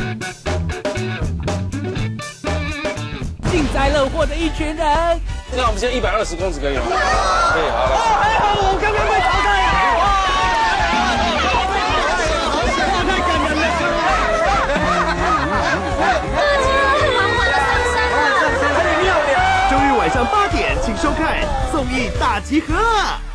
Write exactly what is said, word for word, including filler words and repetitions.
幸灾乐祸的一群人。 那我们现在一百二十公尺可以吗？可以，好了。 哦，还好我刚刚被淘汰了。哇，太感人了！ 缓缓的上山了， 太妙了！ 周日晚上八点，请收看《综艺大集合》。